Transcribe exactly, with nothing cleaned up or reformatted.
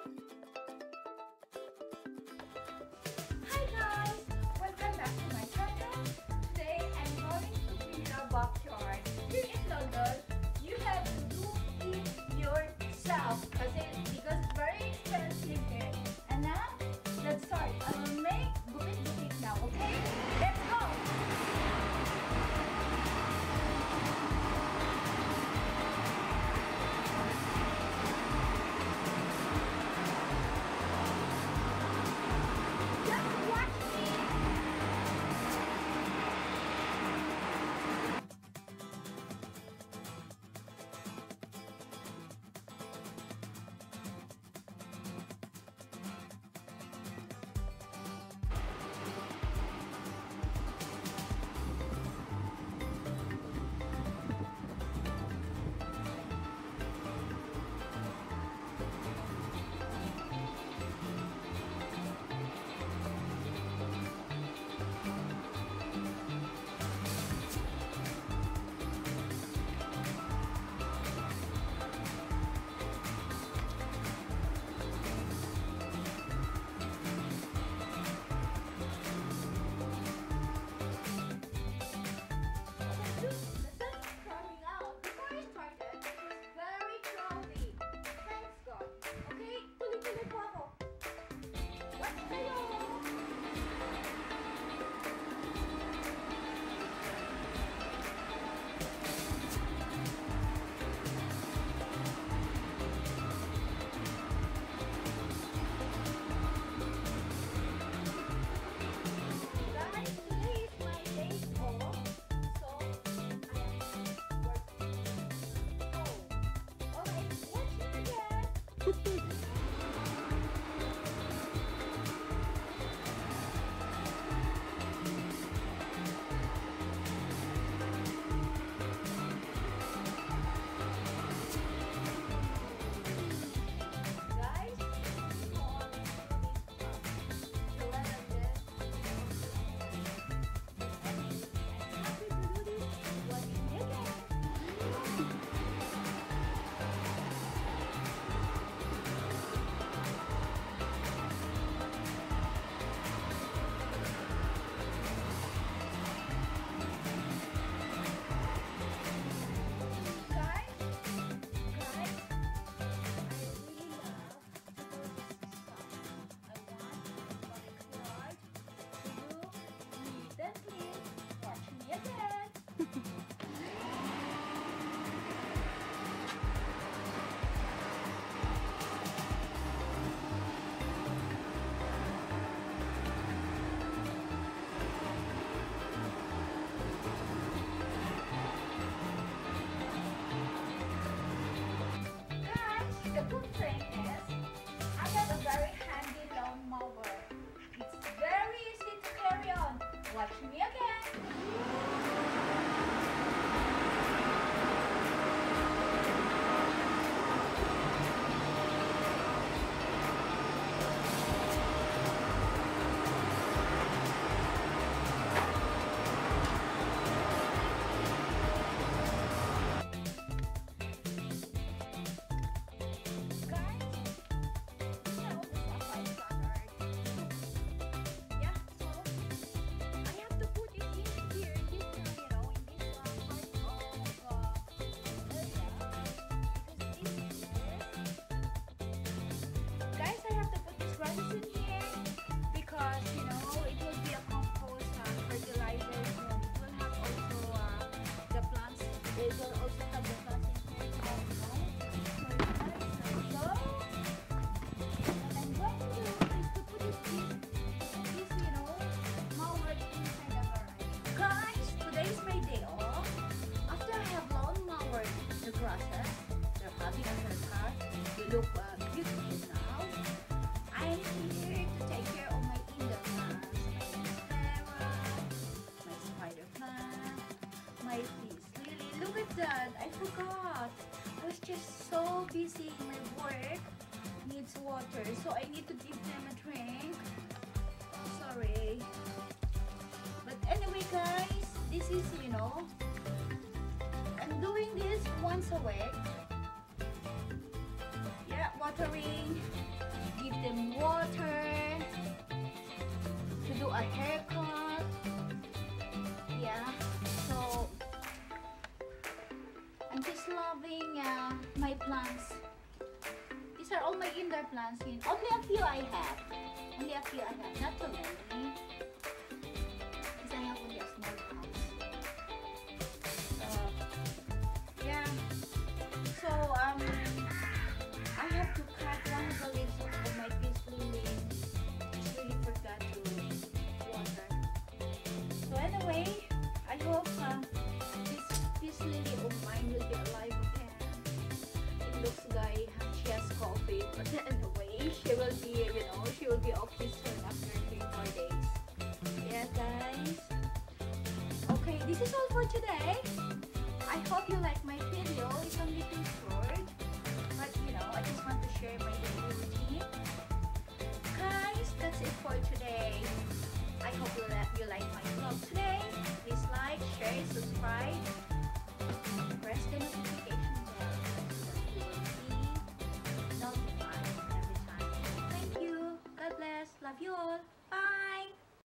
Hi guys! Welcome back to my channel. Today I'm going to clean our backyard. Here in London, you have to do it yourself kasi because it's very expensive here. And now, let's start. I will make bukit-bukit now, okay? Let's go! The good thing is, I have a very handy lawn mower. It's very easy to carry on. Watch me again. They're having a haircut. You look uh, beautiful now. I'm here to take care of my indoor plants, my monstera, my spider plant, my peace lily. Look at that! I forgot. I was just so busy in my work. Needs water, so I need to give them a drink. Sorry. But anyway, guys, this is, you know, I'm doing this once a week. Yeah, watering them water, to do a haircut. Yeah, so I'm just loving uh, my plants. These are all my indoor plants. Only a few I have. Only a few I have, not too many. Because I have only a small house. Uh, yeah. So um, I have to cut one of the leaves of my peace lily. Just really forgot to water. So anyway, I hope uh, this peace lily of mine will be alive again. It looks like she has coffee, but anyway, she will be, you know, she will be off this soon after three more days. Yeah, guys. Okay, this is all for today. I hope you like my video. It's only too short, but you know, I just want to share my daily routine. Guys, that's it for today. I hope you, you like my vlog today. Please like, share, subscribe, press the notification bell so that you will be notified every time. Thank you. God bless. Love you all. Bye.